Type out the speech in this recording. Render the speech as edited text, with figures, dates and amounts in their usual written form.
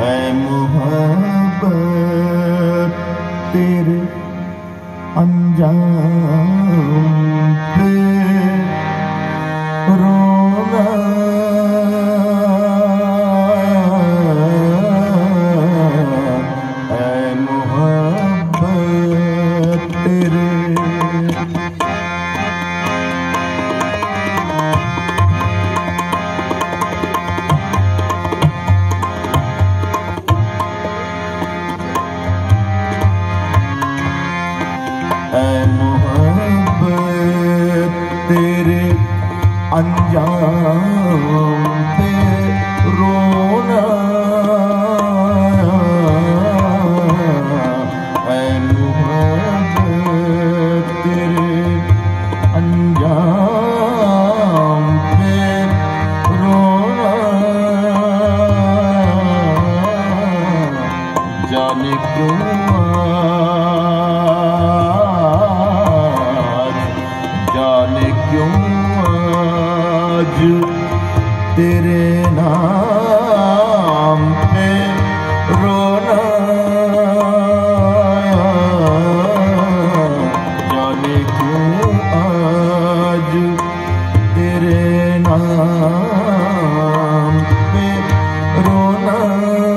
है मुहब्बत तेरे अंजाम पे रोना है मुहब्बत तेरे। है मुहब्बत तेरे अंजाम पे रोना है मुहब्बत तेरे अंजाम पे रोना। जाने क्यों जाने क्यों आज तेरे नाम पे रोना। जाने क्यों आज तेरे नाम पे रोना।